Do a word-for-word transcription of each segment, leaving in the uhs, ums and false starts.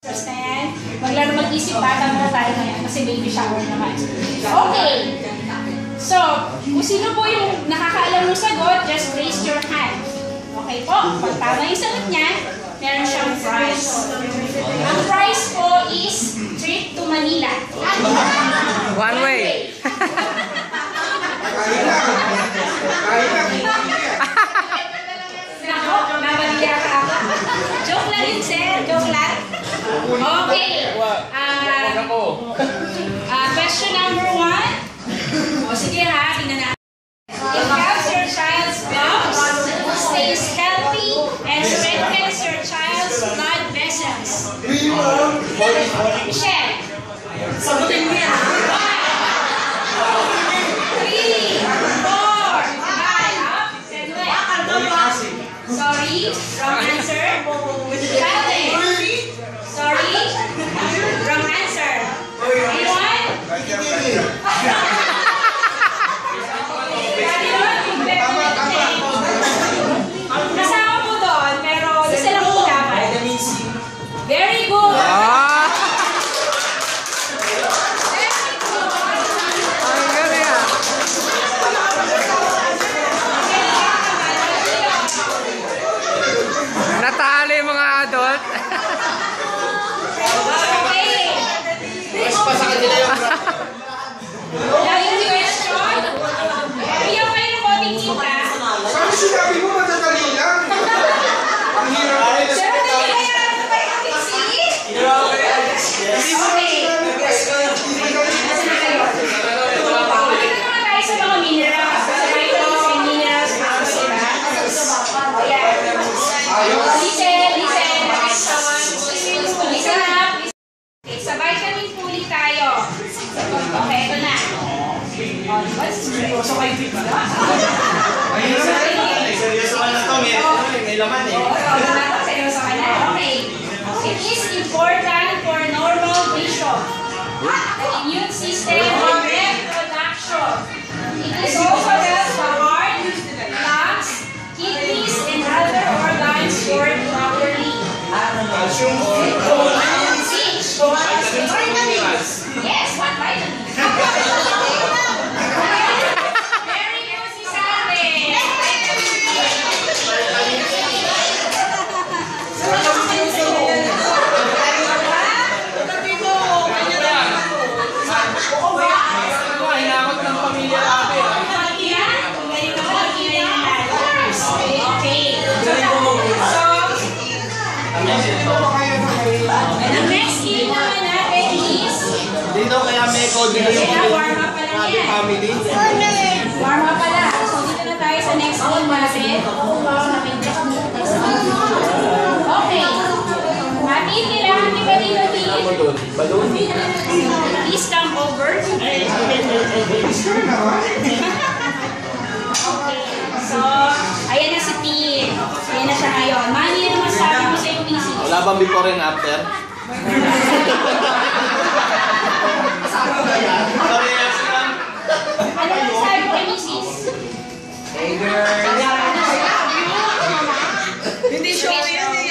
Maglaro mag-isip bata muna tayo ngayon kasi baby shower naman. Okay. So, kung sino po yung nakakaalam ng sagot, just raise your hand. Okay po. Pag tama yung sagot niya, meron siyang prize. Ang prize po is trip to Manila. One way. Nako, nabaliya ka ako. Joke lang yun, sir. Joke lang. Okay. Uh, uh, question number one. O sige ha, tingnan natin. It helps your child's lungs, stays healthy, and strengthens your child's blood vessels. Michelle. Sagutin mo yan. Three, four, five, seven. Sorry, wrong answer. Calvin. Sorry, wrong answer. Anyone? Kasama po doon, pero isa lang po dapat. Very good. Natalo yung mga adult. Okay. Mas pa sa kanila yung Laging question. Bigyan kayo ng konting kita. Sabi sinabi mo, matatali lang. Ang hirap na rin. Pero hindi kaya ano ba yung kasi? Okay. Dito naman tayo sa mga minerals. Sa vitamins and minerals. Diba? Ayan. Listen, listen. Listen up. Okay, sa vitamin puli tayo. Okay, ito na. Seryoso kayo dito na. Seryoso ka na to. May laman eh. Seryoso ka na. Okay. It is important for normal vision, the immune system, and reproduction. It is also helps the heart, lungs, kidneys, and other organs work properly. Calcium or Vitamins. Yes, what vitamin? Very good, si Salve. hinakot ng pamilya natin. Okay. So, ang next game naman natin is Dito kaya may code dito yung warm up pa lang yan. family. Warm up pala. So, dito na tayo sa next game natin. Okay. Natin, kailangan ni Balino-Tin. Balon? Please come over. Okay. So, ayan na si Tin. Ayan na siya ngayon. Manny, ano masabi mo sa yung misis? Wala bang before and after? Sorry, Aslan. Ano masabi mo kay misis? Hey, girl. Hindi show yan eh.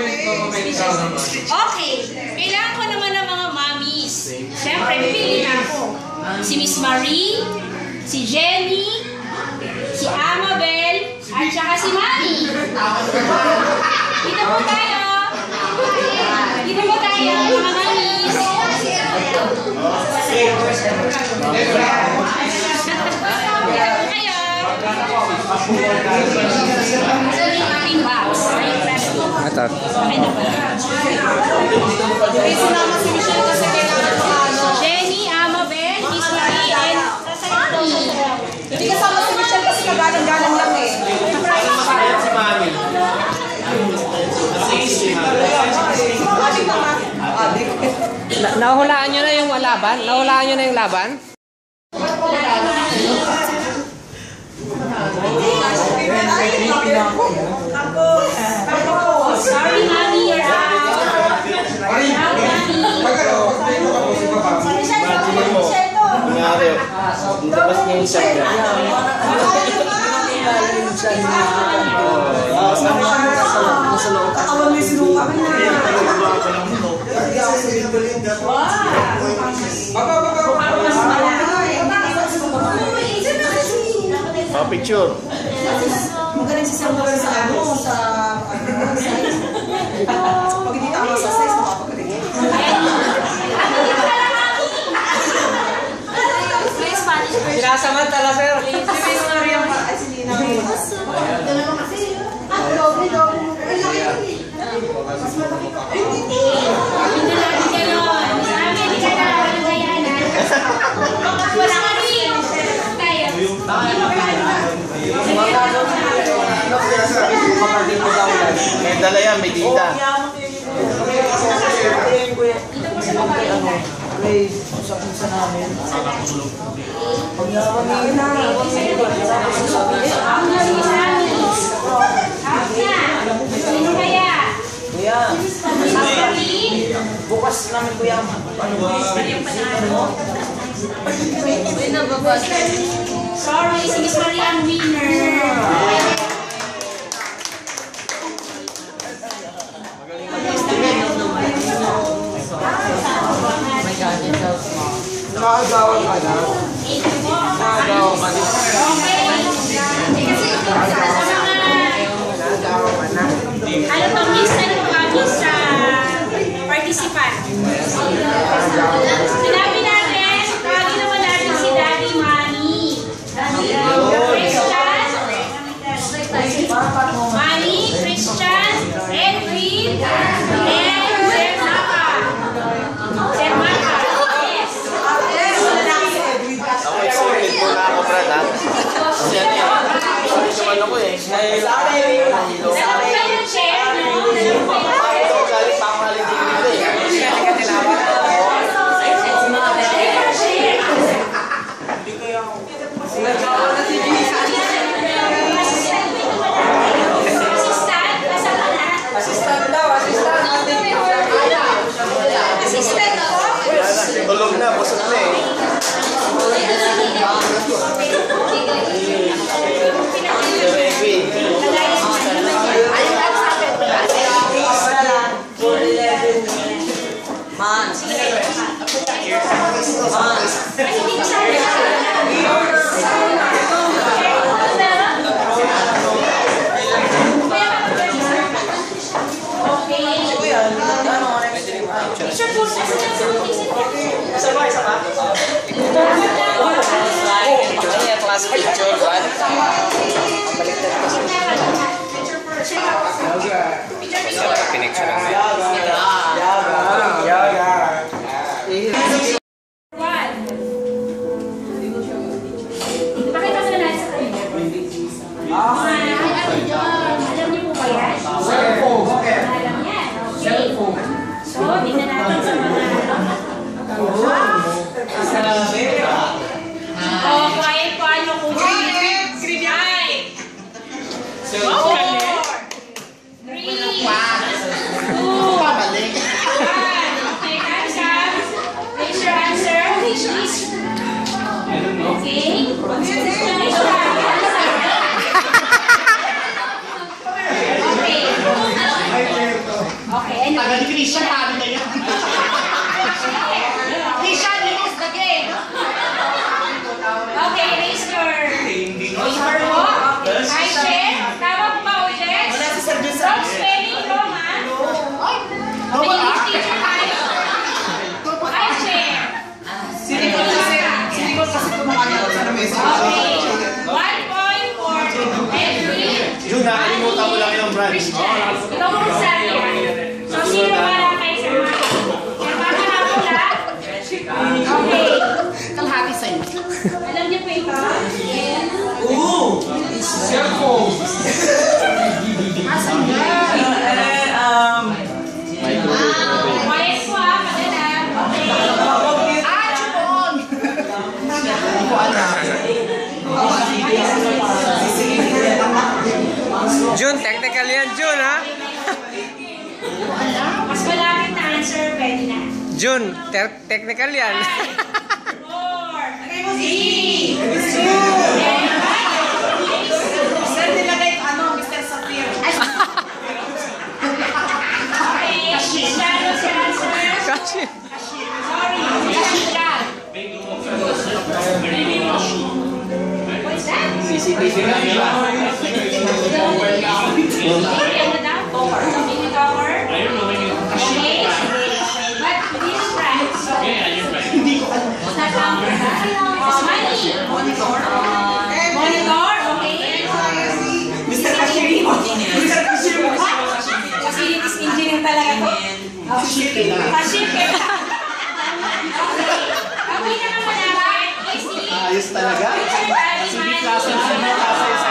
Okay. Kailangan ko naman ng mga mommies. Siyempre, pipili na ako. Si Miss Marie, si Jenny, si Amabel, at saka si Mami. Dito po tayo. Dito po tayo, mga mommies. Dito po kayo. Ito yung ating box. Ito. Okay na ba? Kasi sinama si Michelle kasi kailangan sa ano. Jenny, Amabel, Miss Marie, and Mami. Hindi kasama si Michelle kasi kagalang-galang lang eh. Ayan si Mami. Adik naman. Adik. Na nahulaan nyo na yung laban? Nahulaan nyo na yung laban? Sorry, Mami, you're out. Nangyari. Labas niya yung shot niya. Katawan may sinuka. Baba, baba, baba. Oh, picture. Magaling si Sam sa ano, sa pag hindi tama sa size, makapagaling. Sinasamantala, sir. Si Miss Maria, ay si Nina. Hindi natin kayo. Sabi, hindi ka na. Walang kayanan. Wala ka rin. Tayo. May dala yan, may dita. May usap-usap namin. Sino kaya? Kuya, bukas namin kuya. Sorry, si Miss Maria ang winner. Nakagawan ka na. Nakagawan ka na. Ano pang miss? Ano pang miss sa participant? Sinabi natin, tawagin naman natin si Daddy Manny. Christian, Manny, Christian, Edwin, and Sir Maka. Sir Maka, yes. Ako excited po na ako, Brad, ha? Kasi ano yan? Sorry naman ako eh. Meron kayo chair, no? Meron kayo Ito, galing pa ako halinding dito eh. Tulog na, busog na eh. Class picture, Brad. Pinicture lang na. Pakita mo na natin sa kanila. Alam niyo po ba yan? Alam yan. Okay. So, tingnan natin sa mga oh, quiet po. Ano kung green? Green eye. Four. Three. Two. One. Okay, time's up. Raise your answer. Please. Okay. Okay, anyway. Tagal ni Christian, sabi na yan. Christian, limos the game. Okay, raise your paper mo. Hi, Chef. Tawag pa o, Jess? Stop spelling wrong, ha? Okay, English teacher tayo. Hi, Chef. Sinikot kasi, sinikot kasi kumakanya sa mesa. Okay. One point for Edwin. Jun, nakalimutan mo lang yung Brad. Ikaw mo sabi. So, sino wala kayo sa mga? Sir, baka na pula? Okay. Kalahati sa'yo. Alam niyo po ito? Oo! Cellphone! Asan ba? Quiet po ha, padala. Okay. Ah, chupon! Jun, technical yan, Jun, ha? Mas malapit na answer, pwede na. Jun, te technical yan. Four, three, two, and Sir, nilagay ano, Mister Safir. okay. Shano si answer. Kasi, Ang madam? Baby cover? Okay. But this price? Hindi ko alam. Money? Monitor? Monitor? Okay. Mister Kashiri. Mister Kashiri. Facilities engineer talaga ko. Kashiri. Kashiri. Ang pinakamalaki is si... Ayos talaga. Sige, klase na sa mga klase sa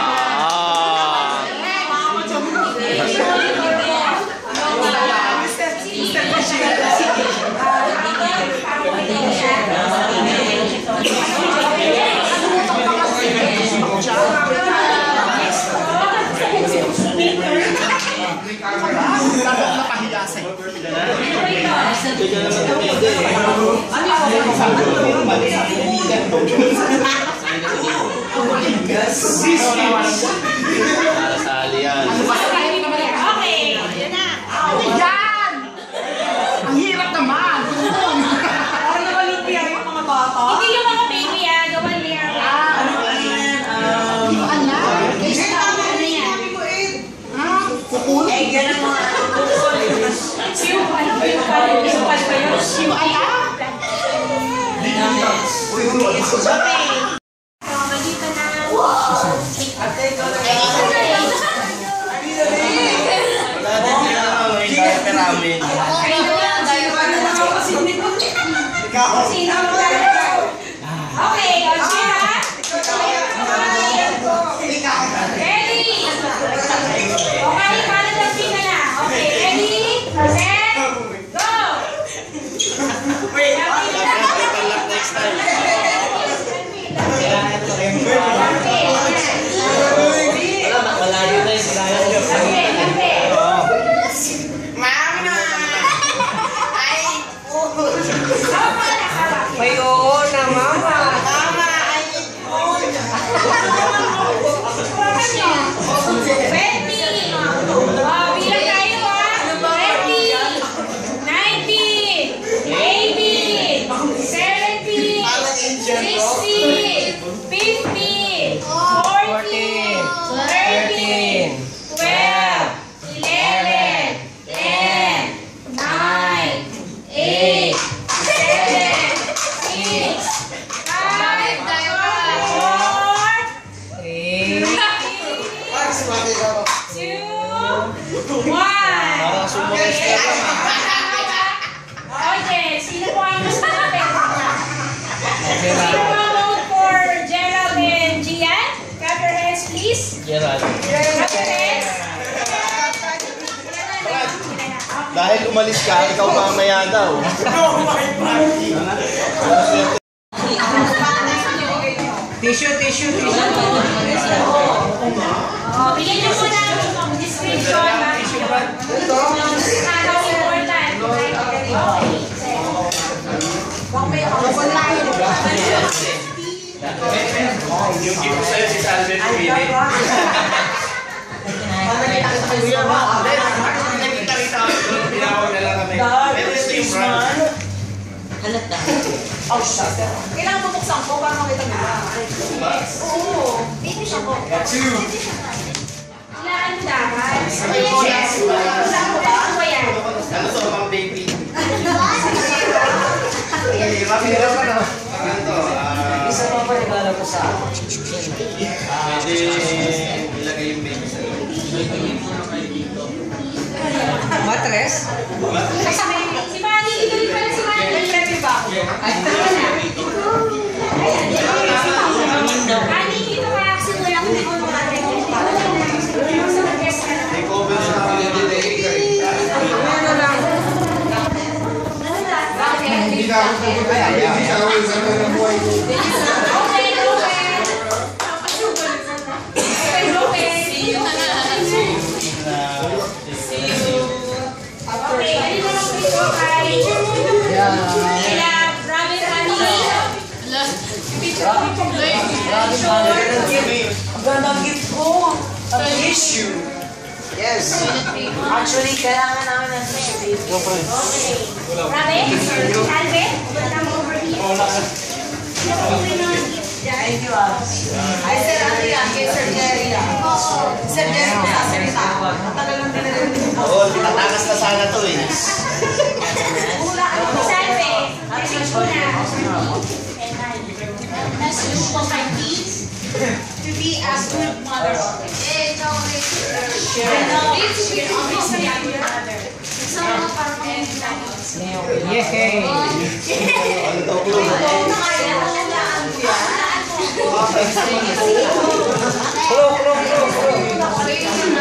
Salian. okay. Yan! Ang hirap naman! Parang nakalupia yung mga bata. Hindi yung mga baby ah, gawan niya. Ano ba yan? Um, Hindi ko alam. Ano yan? Egg yan ang mga Yung ano, yung pala, yung pala ba yun? Hindi ko alam. Okay. So, magdito na. Ate, ikaw na Perami. Ay, na yan. Sino ang magdito? Okay, o siya. Ready? Okay, paano na sila na? Okay, ready? Set? Go! Wait, Next time. Malayo na yung May oo na, mama. Ready? Oh, bilang tayo ah. Ready? ninety, eighty, seventy, sixty, fifty, forty, thirty, twelve, eleven, ten, nine, eight, seven, six, five, four, Eh. two, one. Okay. Okay, sino po ang mas malapit? Sino po ang vote for Gerald and Gian? Clap your hands, please. Gerald. Clap your hands. Dahil umalis ka, ikaw mamaya daw. Tissue, tissue, tissue. Oh, bigyan niyo po ng description. Ito? How important. Yung gift ko sa'yo si Salve Pumili. Nakita-kita ako. Tinawag na lang kami. Pero ito yung brand. Halata. Oh, shit. Kailangan bubuksan ko para makita nila. Oo. Baby siya ko. Ilaan mo dapat. Yes. Ano ba yan? Ano to, mga baby? Mapira pa na. Ano to? Isa pa pa regalo ko sa Pwede ilagay yung baby sa'yo. matres. Ay, si Manny. Si Manny. Dito rin pala si Manny. Ready ba ako? Ay, tama na. Manny, dito ka. Simula ko na ako mga Take over sa Ano lang? Hindi na ako pupunta sa baby shower sa mga ng buhay ko. Okay, okay. Okay, okay. Okay, ano na lang po ito kay kila Robin Honey. Ang ganda ng gift ko. Ang tissue. Yes. Actually, kailangan namin ng tissue, baby. Okay. Robin, Salve, come over here. Thank you, ah. Ay, sir, ano yan? Kay Sir Jerry, ah. Sir Jerry, sasalita ako. Matagal lang din na Oo, tinatakas na sana to eh. Sabi, message ko na. As you for my kids to be a good mother. Eh, ikaw rin. This will always be a good mother. So, parang Yehey! Ano to, bro? Pro, pro, pro, pro!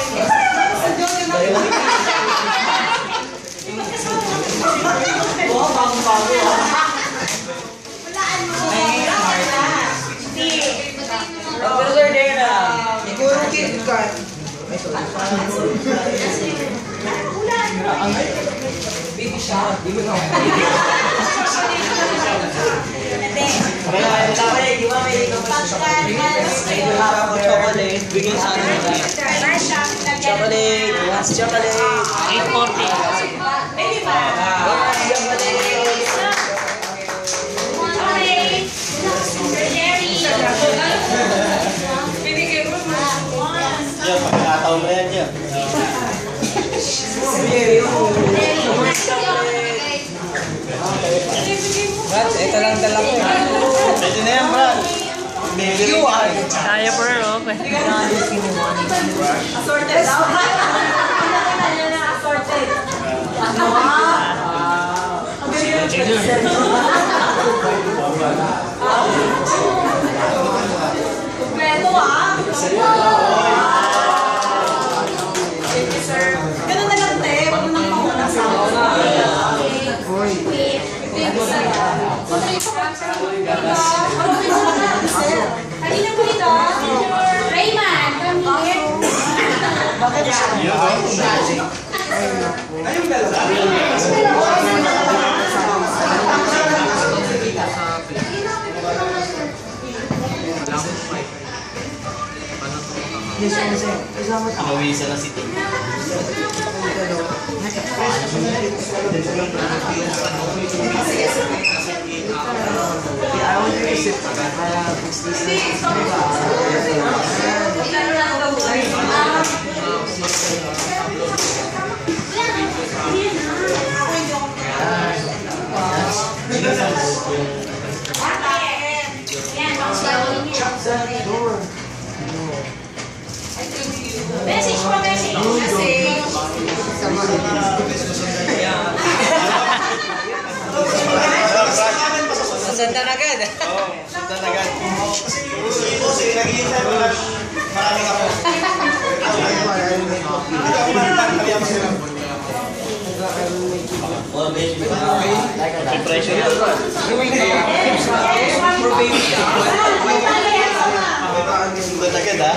Siguro Kit Kat. Baby shark. Di mo na. Chocolate. Bigyan sa akin na. Chocolate. Chocolate. eight forty. Baby ba? Chocolate. Strawberry. Binigay mo na. Yan, pagkakataon na yan yan. Brad, ito lang dala ko. Pwede na yan, Brad. Baby ah. Kaya po rin, okay. Assorted daw. Assorted. Kompleto ah. Thank you, sir. Ganun na lang, te. Huwag mo nang mauna sa Kanina po ito. Rayman, come here. Ayun dalawa. Pinawisan na si Tim. Message po, message. Sundan agad. Oo, sundan agad. Sige, nag-iintay mo lang. Maraming ako. May pressure yan, Brad. Sundan agad, ha?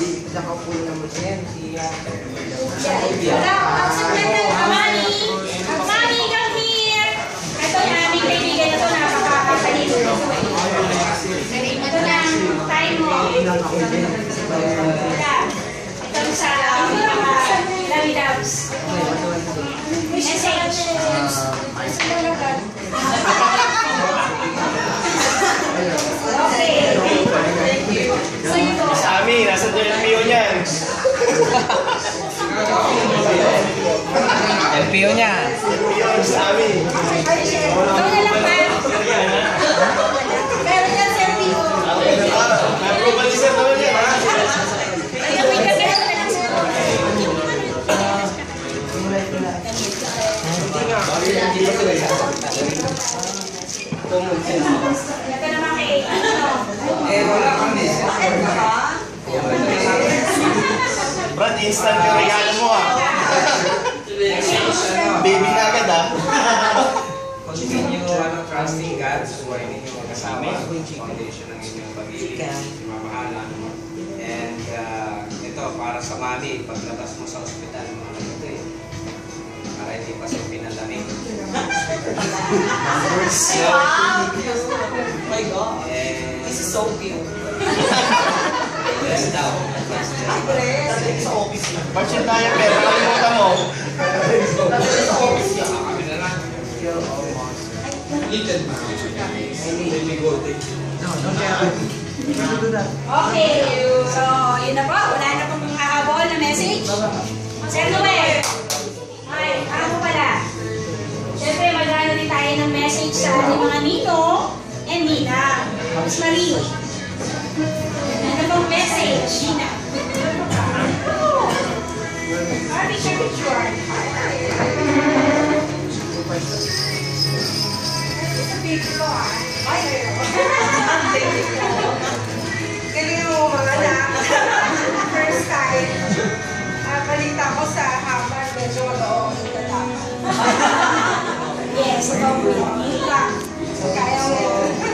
Wala, ang sundan ng Amani. Amani, come here. Ito yung aming kaibigan na ito, napakakalino. Ito na ang time mo. Wala. Ito sa aming mga Lawi Dabs. Message. Okay. So ito. Sa amin, nasa L P O niyan. L P O niya. L P O sa amin. Ikaw na lang ba? Meron yan sa L P O. Approval ni Sir naman yan, ha? Ayun, may kamera na lang sir. Ito naman kay ano? Eh, wala kami. Brad, instant yung regalo mo, ha? Baby na agad, ha? Continue ano, trusting God, susuwain ninyo mag-asawa, foundation ng inyong pag-ibig, mamahalan. And uh, ito, para sa mami, paglabas mo sa ospital, mga ganito eh. Para hindi pa siya pinalamig. Ay, wow! Oh my God. And This is so cute. yes daw. Sa office lang. Partial tayo, pero nakalimutan mo. Kami na lang. Little man. Baby golden. No, no, Okay, so yun na po. Wala na pong hahabol na message. Sir Noel. Ay, ako pala. Siyempre, magkano din tayo ng message sa ating mga nino and nina. Miss Marie. Ano pong message? Nina. Ah, picture, picture. It's a picture, ah. Ay, Galing mo mga anak. First time, uh, balita ko sa hapon, medyo mag-o-o yes, ito po. Kaya mo.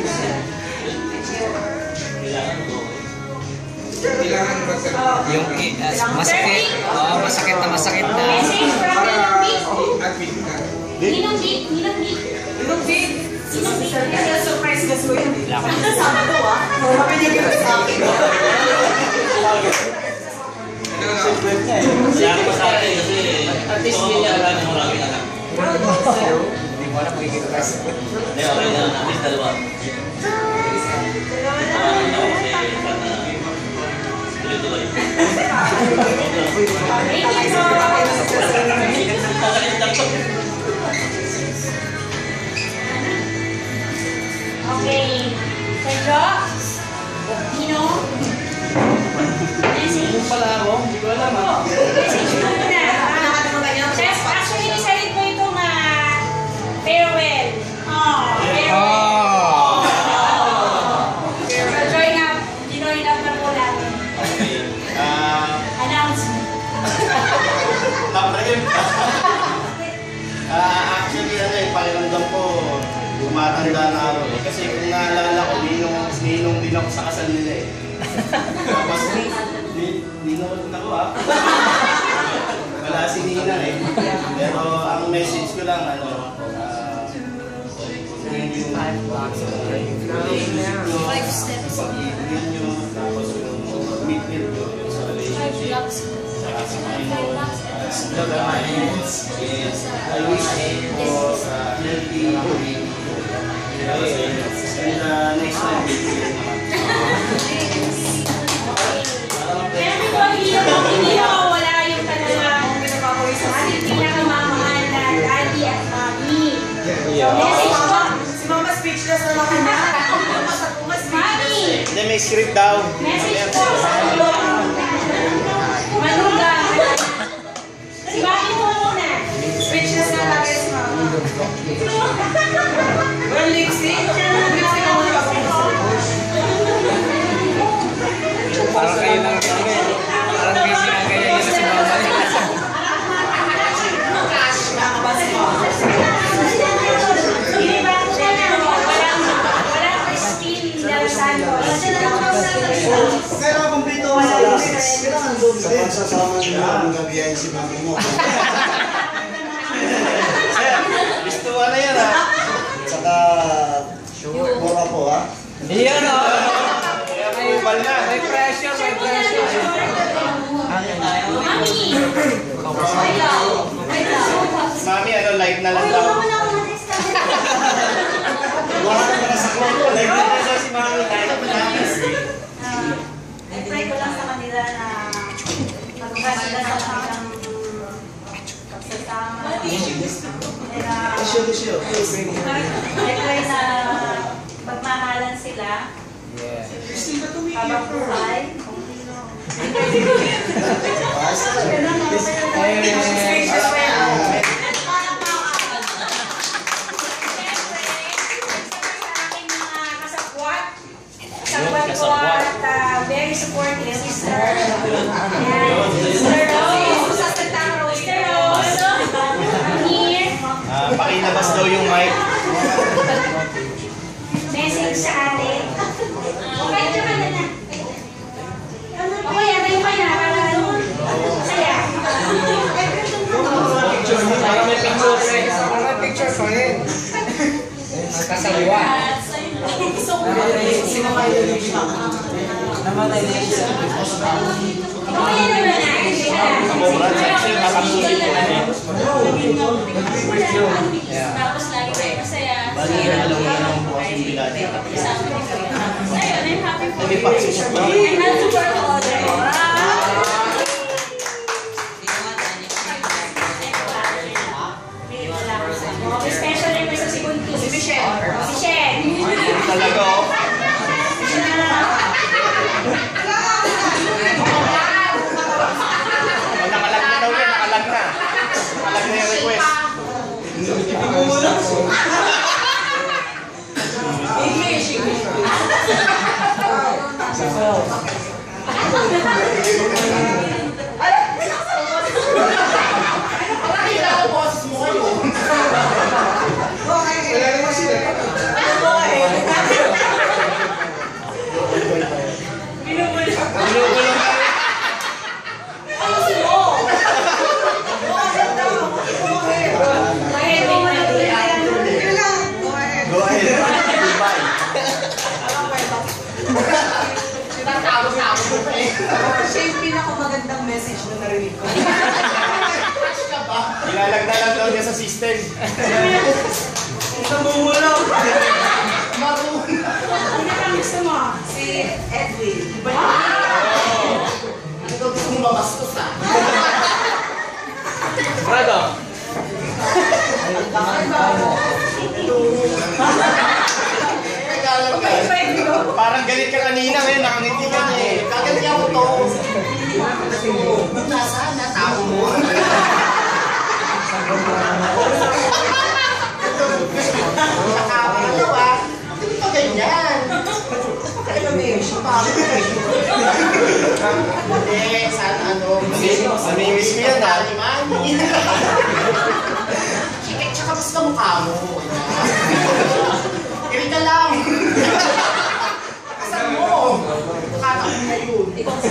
Kailangan ba sa... Yung uh, masakit. Oo, masakit na masakit na. Message from Ninong Vic. Admit ka. Ninong Vic, Ninong Vic. Yung big, Ninong Vic. kasi surprise guys ko yun. Kasama to ah. Sabi niya gano'n sa akin. Siya ko sa akin kasi at least hindi niya alam yung maraming anak. Hindi mo alam magiging kasi. Hindi, okay na. At least dalawa. Ano ako kasi sana tuloy-tuloy. Okay. Sergio? Nino? Message? Pala ako, hindi ko alam ah. Message mo muna. Just actually, isalit mo itong uh, farewell. Oh, farewell. So, join up. Join up na po natin. Okay. Ah, Announcement. top na yun. Ah, actually, ano eh, pakiramdam ko, tumatanda na ako eh. Kasi kung naalala ko, ninong, ninong din ako sa kasal nila eh. Tapos, ni- ninong ako ah. Wala si Nina eh. Pero ang message ko lang, ano, ah, yun yung relationship nyo, pag-ibigin nyo, tapos yung commitment nyo yung sa relationship, saka sa Panginoon. Yes, I wish for uh, healthy living. And uh, next time, bibigyan naman. Pero kung hindi mo, hindi mo wala yung talagang ating pinakamamahal na daddy at mommy. Message mo. Si Mama speechless na naman na. Mommy! Hindi, may script daw. Message po sa iyo. Manugang. Si Mommy mo muna. Speechless na lagi si Mama. Well, lipstick. Lipstick ako na Parang kayo lang rin eh. Parang kayo ginagaya nyo na si mama niya. Hindi ba ako na walang walang Christine Del Santos. Pero kumpleto mo sa last. Kailangan doon ka din. Sasama niyo ang gabiyahin si mami mo. Gusto mo na yan ah. Saka, mura po ha. Iyan o. Kaya kupal na. May pressure, may pressure. Mommy! Mami, ano, live na lang daw. Wala ka na sa kwarto. Live na lang daw si Mami. I-pray ko lang sa kanila na magbukas sila sa kanilang pagsasama. I-pray na magmahalan sila. Habang buhay. Kasabwat ko at uh, very supportive sister. Ayan. Sister Rose. Sister Rose. I'm here. Ah, pakilabas daw yung mic. Message sa ate. Okay, tsaka na na. Okay, atayo ka na. Para ano? Saya. Parang may picture eh. Parang may picture pa rin. Magkasaliwa. Namatay na siya. Okay na naman na. Ako, Brad, sexy, nakasulit ko na. Tapos lagi tayo masaya. Bali, ano lang yan ang bukas yung bilati. Ayun, I'm happy for lumipat si siya. And not to work all day. Okay, special request sa si Kunti. Si Michelle. Michelle. Talaga oh. Nakalag na daw yan, nakalag na. Nakalag na yung request. English, English. Go ahead. Goodbye. Siya yung pinakamagandang message na narinig ko. Ilalagda lang daw niya sa system. Namumulong. Ano ang gusto mo? Si Edwin. Ano daw gusto mong mabastos ah? Brado. Parang galit ka kanina ngayon, nakangiti ka niya eh. Kaganti ako to. Nasaan na tao mo? Nakakalawa. Hindi pa ganyan. Exclamation. Hindi, saan ano? Namimiss ko yan ah. Kikit siya kapos ka mukha mo. Irita lang. Kasan mo? Nakataon na yun.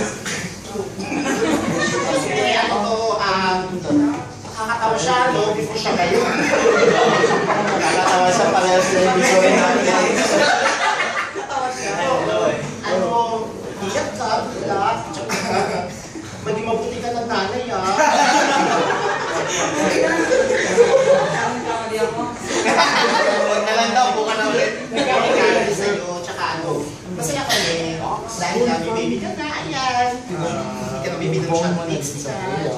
Kasi ano to, um, nakakatawa siya, no? Before siya ngayon. Nakakatawa siya parehas na yung visual natin. Ano, iyak ka, iyak. Madi mabuti ka ng nanay, ah. Huwag na lang daw, buka na ulit. Nagkakikari sa'yo, tsaka ano, masaya kami. Dahil kami baby ka na, ayan. Hindi ka baby ng shot mix ka.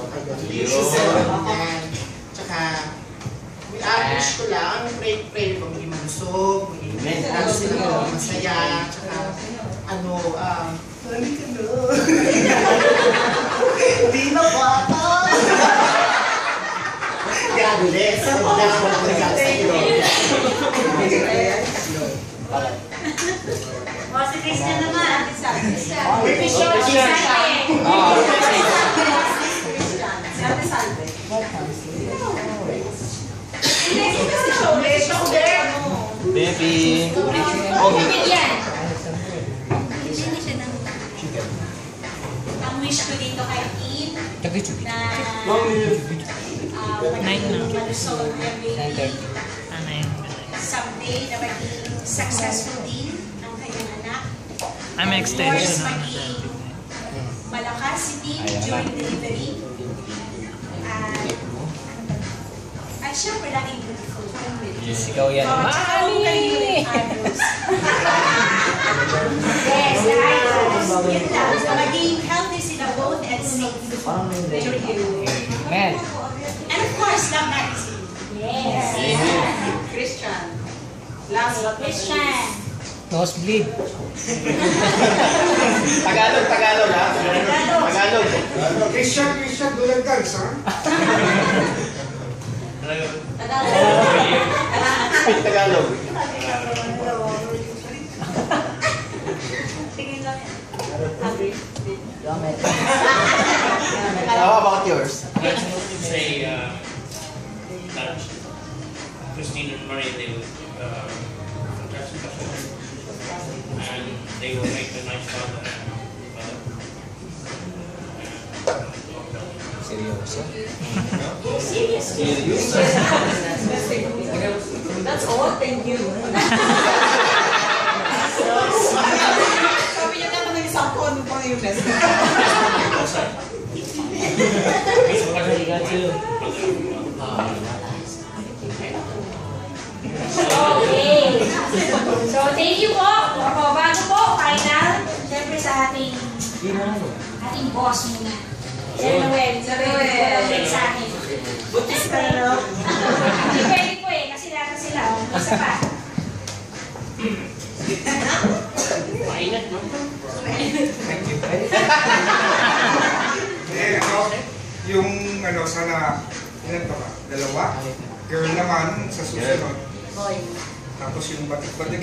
Tsaka, wish ko lang, pray, pray ko maging malusog, maging lalo sila masaya, tsaka, ano, um, hindi ka na. Hindi na bata. God bless. That's what I'm going to say. O, si Christian naman. Christian. Christian. Christian. Si Ate Salve. Baby. Okay, yan. Ang wish ko dito kay Kim na Nine na. malusog na baby Ano yun? someday na maging successful din ang kanyang anak. I'm Of extension course, na. maging malakas si Tim during delivery. At at syempre laging beautiful. Ikaw yan. Oh, tsaka kung kayo yung idols. Yes, the idols. Yun lang. So, maging healthy sila both and safe. Thank you. Man. And of course, love magazine. Yes. Christian. Last but not least. Christian. Nosebleed. Tagalog, Tagalog ha? Tagalog. Christian, Christian, dulang tags, ha? Speak Tagalog. Tingin lang yan. How about yours? Say, uh, that Christine and Marie, they would, uh, and they will make a nice father. Seryoso? That's all. Thank you. Sabi niya naman ng isang ko, ano pa na yung best? Okay. So, thank you po. Ako, bago po, final. sa ating ating boss muna. Sir Noel, Sir Noel, wala sa akin. Butis ka na, no? Hindi pwede po eh, kasi lahat sila. Oh. Isa pa. Maingat, no? Eh, ano, yung ano, sana, ilan pa ba? Dalawa? Girl naman sa susunod. Tapos yung batik-batik.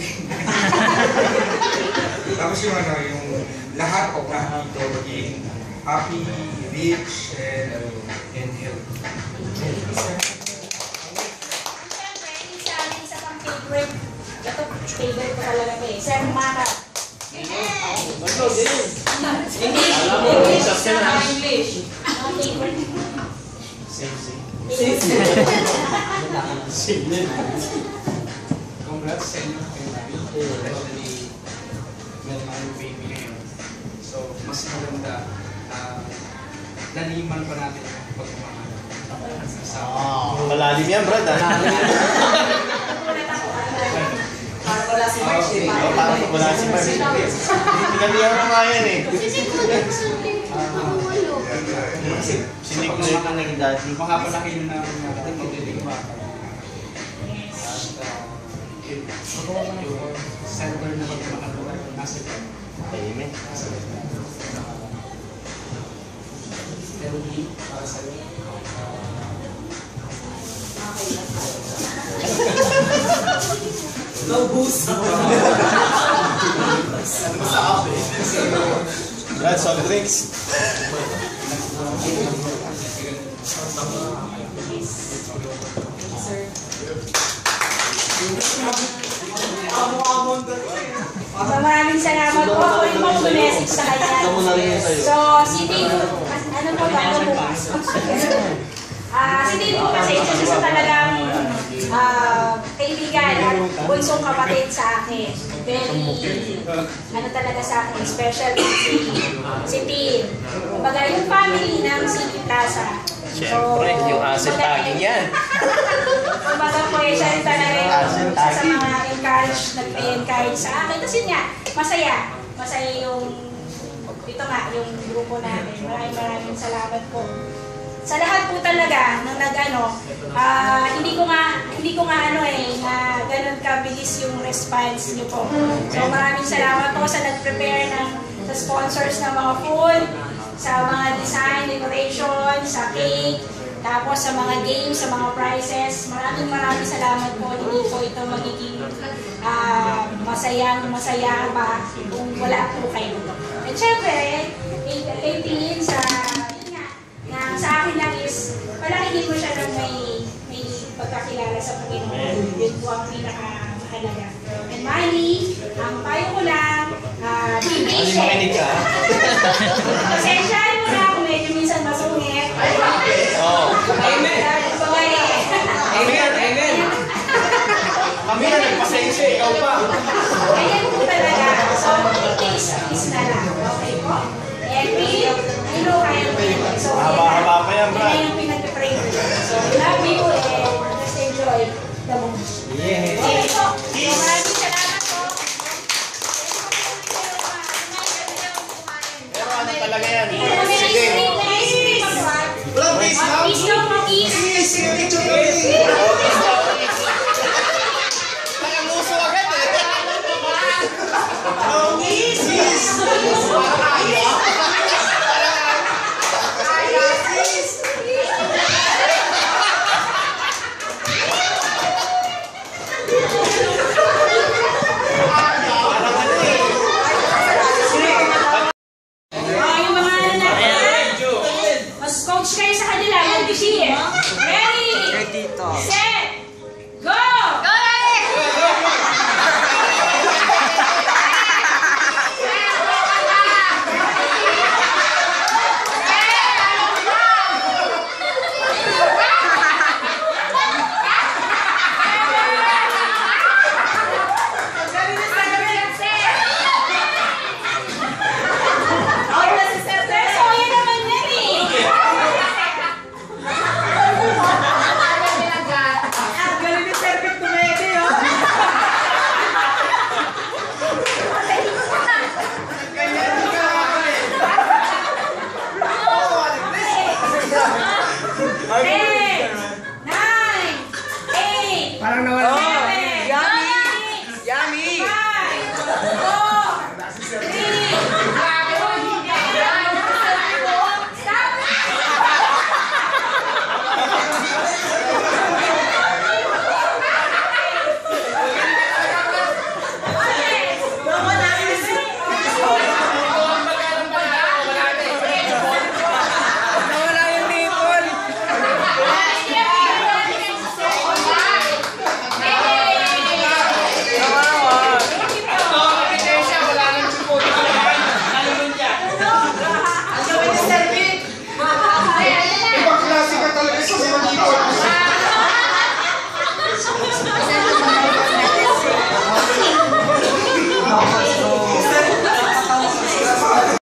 Tapos yung ano, yung lahat o lahat dito maging happy, rich, and, and healthy. Siyempre, isa amin sa pang favorite. Ito, favorite ko talaga pa eh. Sir Maka. English. Ang favorite. Congrats sa inyo kayo namin. Especially, meron ang baby ngayon. So, mas maganda na laliman pa natin ang pagmamahal. Malalim yan, Brad. Parang wala si March, eh. Oh, parang wala si March. Pinalihan ko nga yan eh. Sinig ko ito naging dati. Makapalaki nyo na ang magdidig bata. At yung center na pagmamahal nasa ito. Amen. Healthy para sa iyo. Naubusan. Brad, soft drinks. So, maraming salamat po. Ako rin po message sa kanya. So, si Dave, ano po ba? Ano po? Ah, si Dave po kasi isa siya sa talagang ah, kaibigan at bunsong kapatid sa akin. Very, ano talaga sa akin, special si, si Tim. Kumbaga, yung family ng City Plaza. Siyempre, yung asset tagging yan. Kumbaga po, eh, siya rin talaga yung isa sa mga encourage, nag-encourage sa akin. Kasi nga, masaya. Masaya yung, ito nga, yung grupo namin. Maraming maraming salamat po. Sa lahat po talaga, nung nag-ano, ah, hindi ko nga, hindi ko nga ano eh, na ganun kabilis yung response niyo po. So maraming salamat po sa nag-prepare ng, sa sponsors ng mga food, sa mga design, decoration, sa cake, tapos sa mga games, sa mga prizes. Maraming maraming salamat po. Hindi po ito magiging uh, masayang masaya pa kung wala po kayo. At syempre, kay tingin sa, yun nga, na sa akin lang is, palakihin mo siya ng may, may pagkakilala sa Panginoon. Yun po ang pinakamahalaga. And Manny, ang payo ko lang, uh, be patient. Pasensyahan mo na kung medyo minsan masungit. Oh. Amen. Amen, amen. Kami na nagpasensya, ikaw pa. Ganyan po talaga. So, please, please na lang. Okay po? And we, I know kaya mo yun. So, Haba-haba pa yan, Brad. yan yung pinag-pray ko. So, love you and just enjoy the moment. Yeah. Okay po. So, maraming salamat po. Pero ano talaga yan? Sige. Walang peace now. Peace daw, mag-peace. Peace, sige, picture kami. Nakamuso agad eh. Oh, peace, peace. Ayaw. Ayaw, peace. Oh, yung mga ano natin. Mas coach kayo sa kanila, mag-share. Ready? Set.